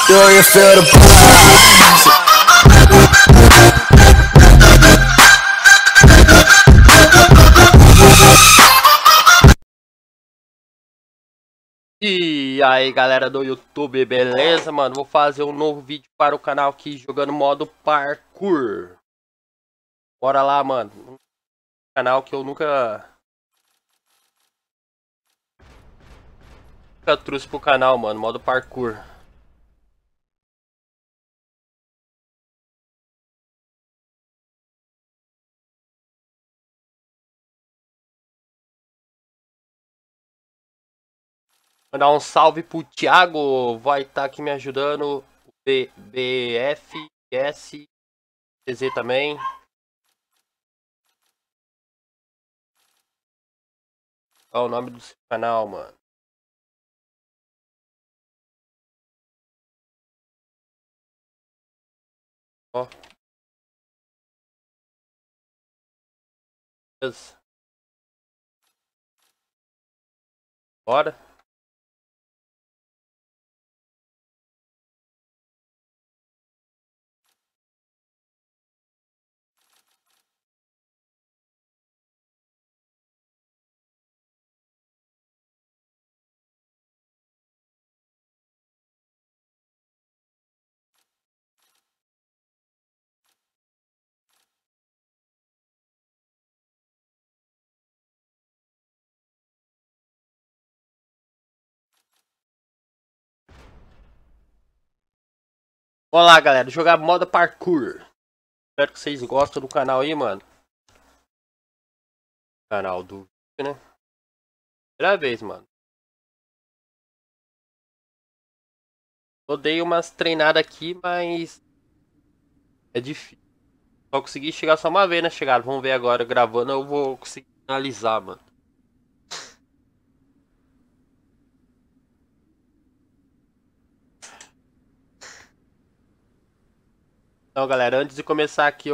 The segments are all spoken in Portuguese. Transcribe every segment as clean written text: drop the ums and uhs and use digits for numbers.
Do you feel the E aí galera do YouTube, beleza, mano? Vou fazer um novo vídeo para o canal aqui jogando modo parkour. Bora lá, mano. Um canal que eu nunca trouxe pro canal, mano. Modo parkour. Mandar um salve pro Thiago. Vai estar aqui me ajudando. O BFS TZ também. Qual é o nome do seu canal, mano? Ó. Bora. Vamos lá, galera. Jogar modo parkour. Espero que vocês gostem do canal aí, mano. Canal do vídeo, né? Primeira vez, mano. Eu dei umas treinadas aqui, mas é difícil. Só consegui chegar só uma vez na chegada. Vamos ver agora gravando, eu vou conseguir finalizar, mano. Então, galera, antes de começar aqui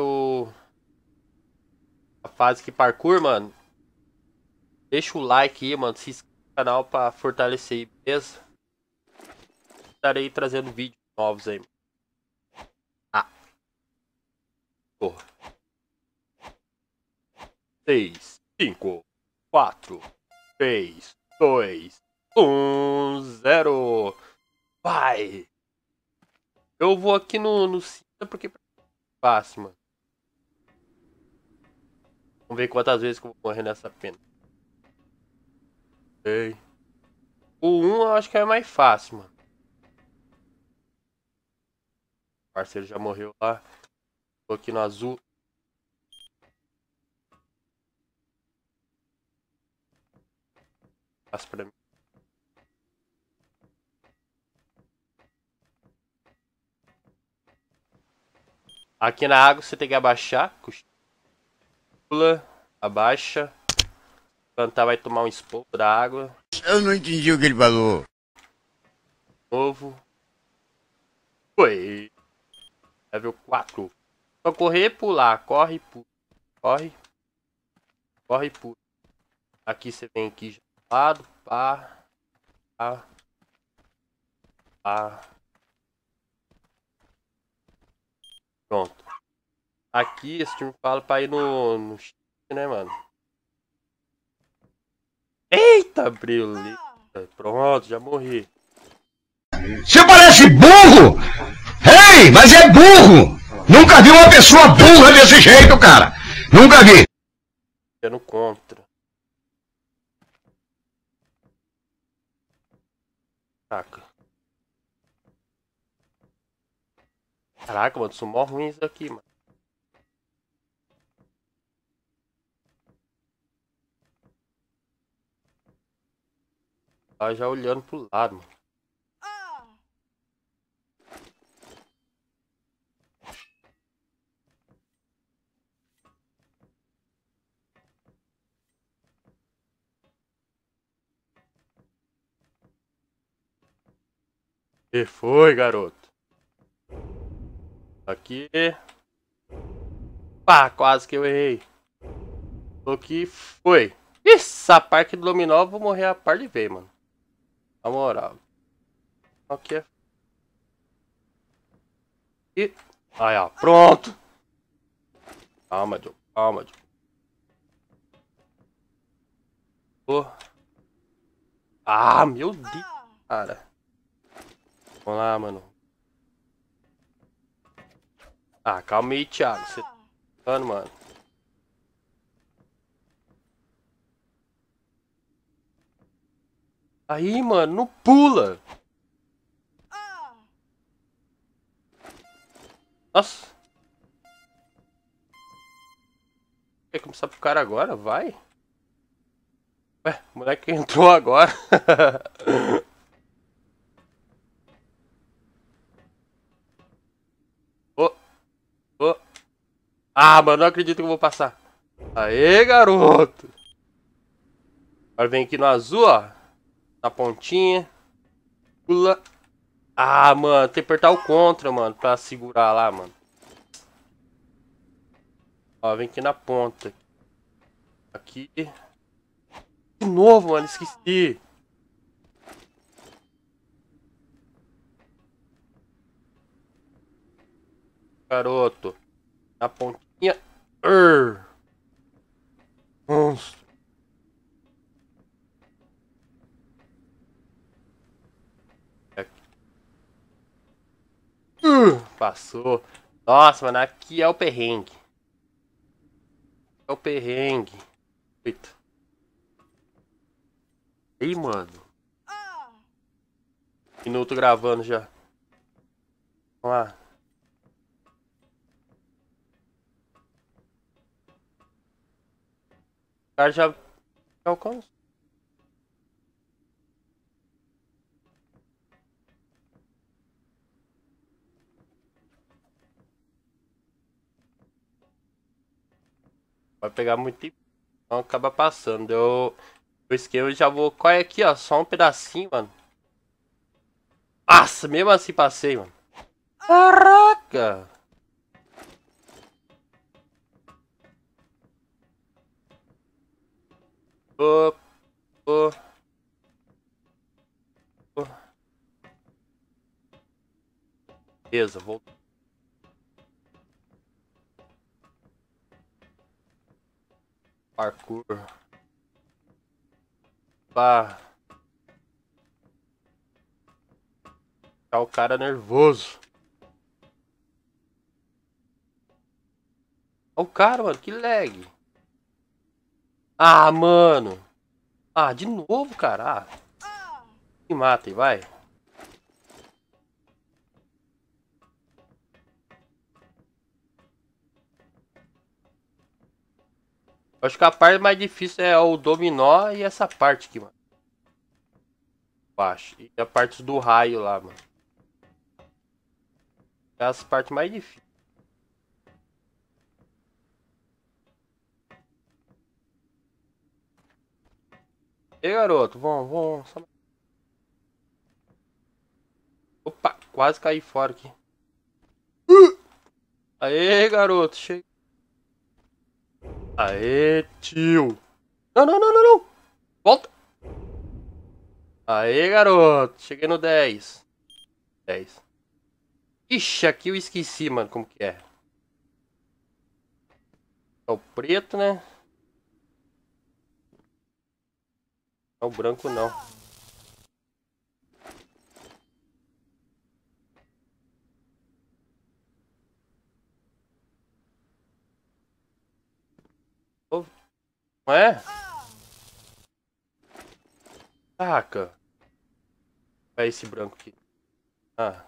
a fase que parkour, mano, deixa o like aí, mano. Se inscreve no canal pra fortalecer aí, beleza? Estarei trazendo vídeos novos aí, mano. Ah. Porra. 6, 5, 4, 3, 2, 1, 0. Vai! Eu vou aqui no cinta porque é fácil, mano. Vamos ver quantas vezes que eu vou morrer nessa pena. Ei. O 1 eu acho que é mais fácil, mano. O parceiro já morreu lá. Tô aqui no azul. Passa pra mim. Aqui na água você tem que abaixar. Pula, abaixa. Plantar vai tomar um esporro da água. Eu não entendi o que ele falou. Novo. Foi. Level 4. Só correr e pular. Corre e pula. Corre. Corre e pula. Aqui você vem aqui já do lado. Pá. Pá. Pá. Pronto. Aqui esse time fala pra ir no X, né, mano? Eita, brilho. Pronto, já morri. Você parece burro! Ei, mas é burro! Nunca vi uma pessoa burra desse jeito, cara! Nunca vi! Sendo contra. Caraca. Caraca, mano, sou mó ruim isso aqui, mano. Tava já olhando pro lado, mano. E foi, garoto. Aqui. Pá, quase que eu errei. Aqui foi. Essa parte do dominó eu vou morrer a par de vez, mano. Na moral. Aqui é. E... Aí, ó. Pronto. Calma, Diogo. Calma, Diogo. Oh. Ah, meu Deus, cara. Vamos lá, mano. Ah, calma aí, Thiago. Você tá mano. Aí, mano, não pula. Nossa. Quer começar pro cara agora? Vai. Ué, o moleque entrou agora. Oh, oh. Ah, mano, não acredito que eu vou passar. Aê, garoto. Agora vem aqui no azul, ó. Na pontinha. Pula. Ah, mano, tem que apertar o contra, mano, pra segurar lá, mano. Ó, vem aqui na ponta. Aqui. De novo, mano, esqueci. Garoto. Na pontinha. Monstro. Aqui. Passou. Nossa, mano, aqui é o perrengue. É o perrengue. Eita. Ih, mano. Minuto gravando já. Vamos lá. O cara já alcançou. Vai pegar muito tempo. Então acaba passando. Deu o esquema, eu já vou. Qual é aqui, ó? Só um pedacinho, mano. Nossa, mesmo assim passei, mano. Caraca! Ô, ô, ô. Beleza, vou. Parkour. Pá. Tá o cara nervoso. Olha o cara, mano, que lag. Ah, mano. Ah, de novo, cara. Ah, me matem, vai. Eu acho que a parte mais difícil é o dominó e essa parte aqui, mano. Baixo. E a parte do raio lá, mano. É as partes mais difíceis. E garoto, vamos. Opa, quase caí fora aqui. Aê, garoto, cheguei. Aê, tio. Não. Volta. Aê, garoto. Cheguei no 10. 10. Ixi, aqui eu esqueci, mano, como que é. É o preto, né? É o branco, não. Não é? Caraca. É esse branco aqui. Ah.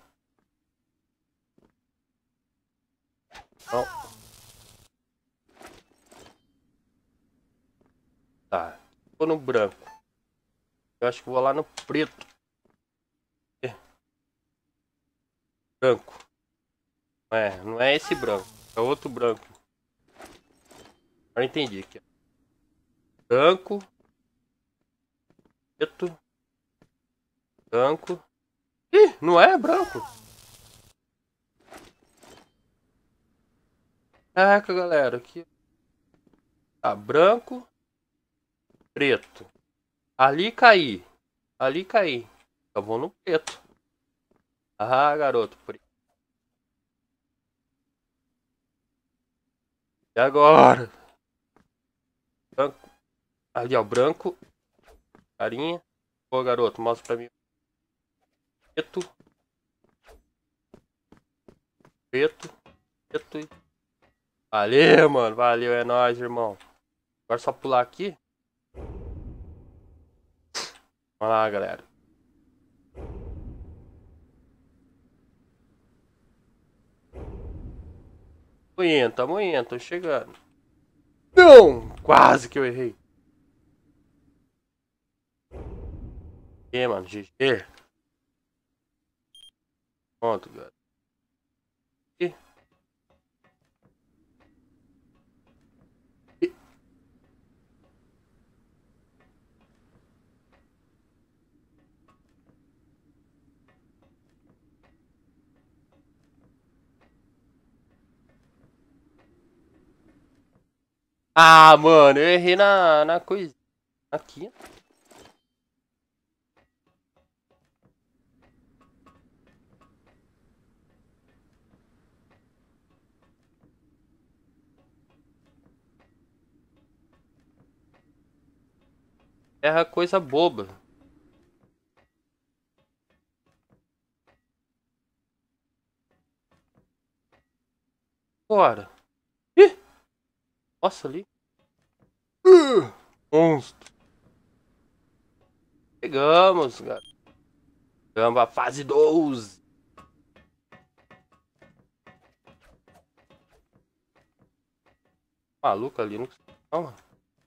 Não. Tá. Vou no branco. Eu acho que vou lá no preto. Branco. Não é esse branco. É outro branco. Agora entendi aqui. Branco. Preto. Branco. Ih, não é branco. Caraca, galera. Aqui. Tá, branco. Preto. Ali caí. Ali caí. Eu vou no preto. Ah, garoto. Preto. E agora? Branco. Ali, ó, branco. Carinha. Pô, garoto, mostra pra mim. Preto. Preto. Preto. Valeu, mano. Valeu, é nóis, irmão. Agora só pular aqui. Vamos lá, galera. Tamo indo, tô chegando. Não! Quase que eu errei. E mano, GG. Pronto, galera. E... Ah, mano, eu errei na coisa. Aqui. Erra coisa boba. Bora. Ih! Nossa, ali. Monstro. Pegamos, cara. Chegamos a fase 12. Maluco ali, não consigo não, mano.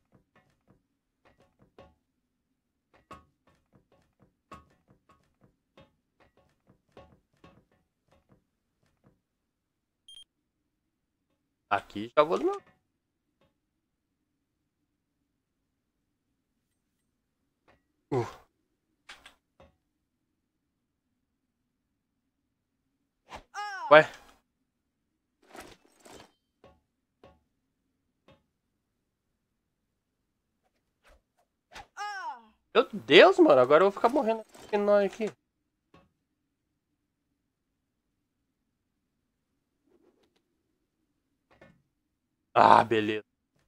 Aqui já vou no meu. Ué. Meu Deus, mano. Agora eu vou ficar morrendo aqui. Ah, beleza.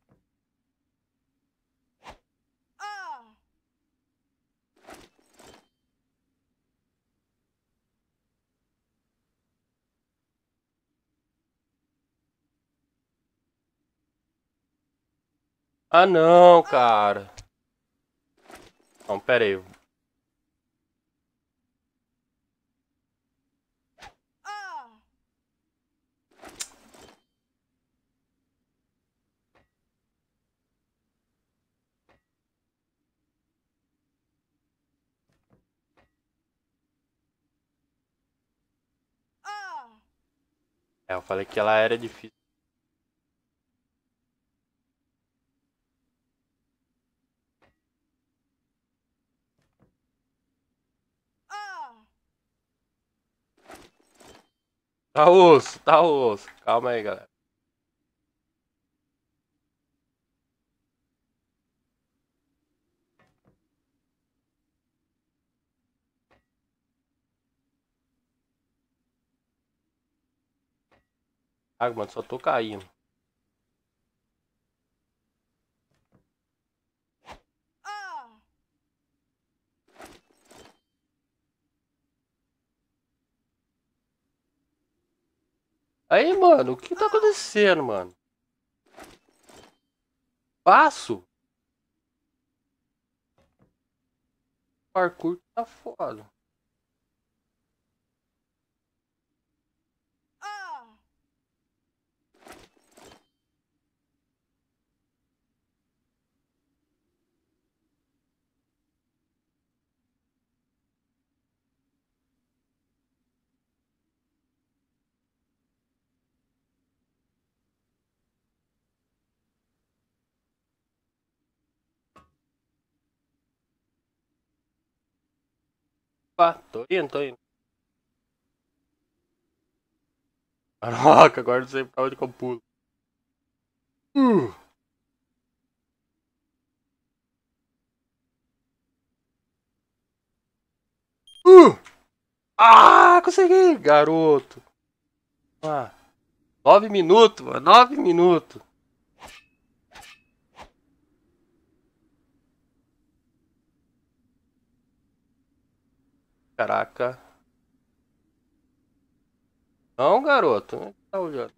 Ah, não, cara. Não, pera aí. É, eu falei que ela era difícil. Tá osso, tá osso. Calma aí, galera. Ah, mano, só tô caindo. Aí, mano, o que tá acontecendo, mano? Passo? Parkour tá foda. Ah, tô indo, tô indo. Caraca, agora não sei pra onde que eu pulo. Uh. Uh. Ah, consegui, garoto. Ah, 9 minutos, mano, 9 minutos. Caraca. Não, garoto. Onde tá olhando?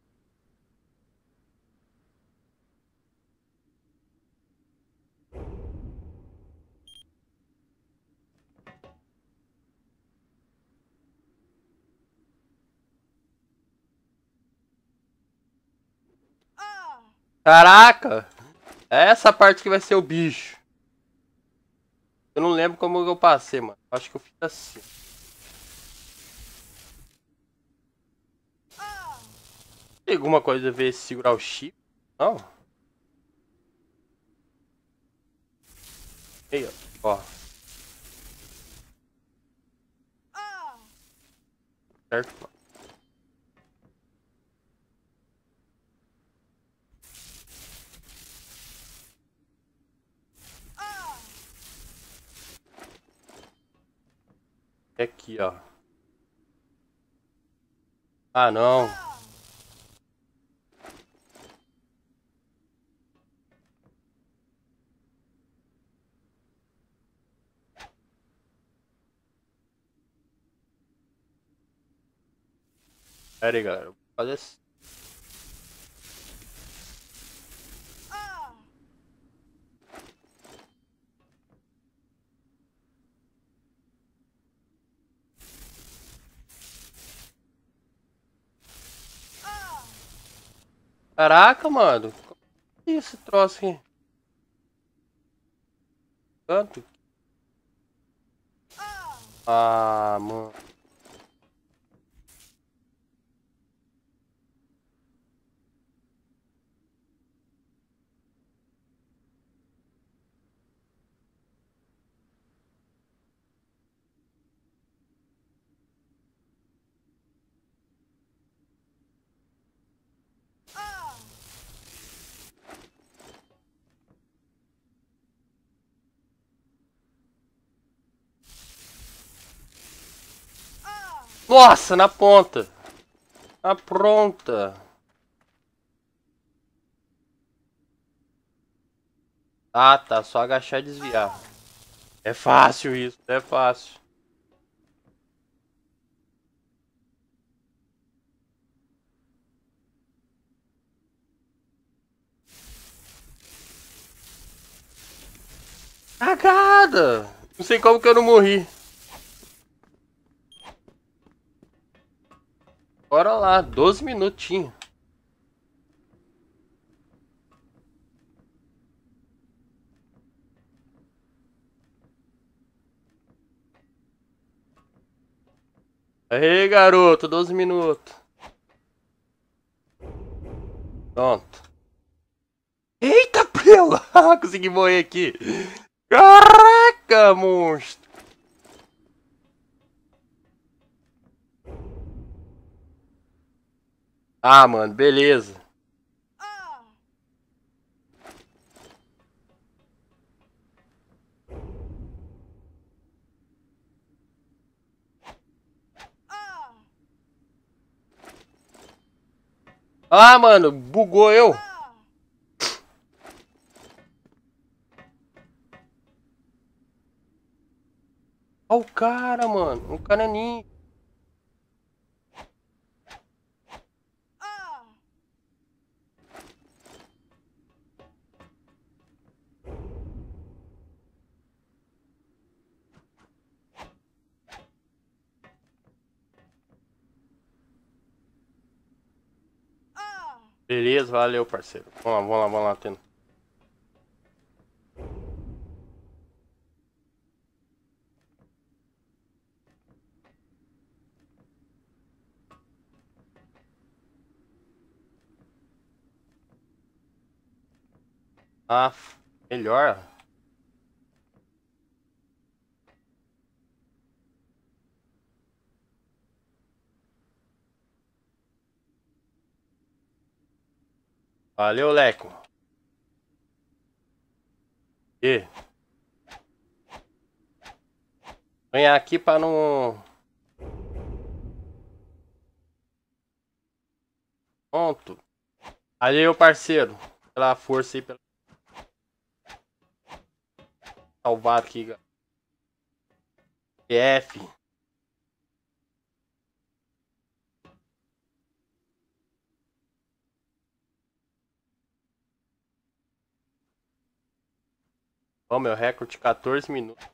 Caraca! É essa parte que vai ser o bicho. Eu não lembro como eu passei, mano. Acho que eu fiz assim. Tem alguma coisa a ver se segurar o chip? Não? Aí, ó. Certo, mano. Aqui, ó. Ah, não. Pera aí, galera. Vou fazer assim. Caraca, mano. Como é esse troço aqui? Tanto? Ah, mano. Nossa, na ponta. Na pronta. Ah, tá. Só agachar e desviar. É fácil isso. É fácil. Cagada. Não sei como que eu não morri. Bora lá. 12 minutinhos. Aí, garoto. 12 minutos. Pronto. Eita, prela! Consegui morrer aqui. Caraca, monstro. Ah, mano, beleza. Ah, mano, bugou eu. Olha o cara, mano. Um cara ninja. Beleza, valeu, parceiro. Vamos lá, tendo. Ah, melhor. Valeu, Leco. E ganhar aqui pra não. Pronto. Valeu, parceiro. Pela força aí, pela salvar aqui, galera. PF. Ó, meu recorde 14 minutos.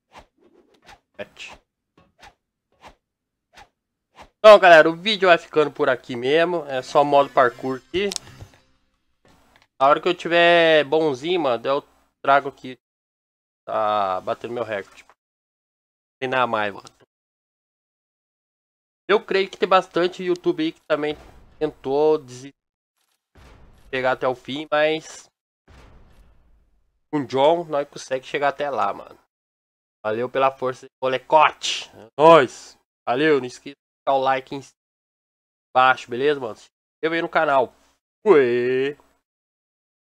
Então, galera, o vídeo vai ficando por aqui mesmo. É só modo parkour aqui. A hora que eu tiver bonzinho, mano, eu trago aqui. Tá batendo meu recorde. Treinar mais, mano. Eu creio que tem bastante YouTube aí que também tentou chegar até o fim, mas com o John nós conseguimos chegar até lá, mano. Valeu pela força, molecote. É nóis. Valeu, não esqueça de deixar o like embaixo, beleza, mano? Se inscreva aí no canal. Ué.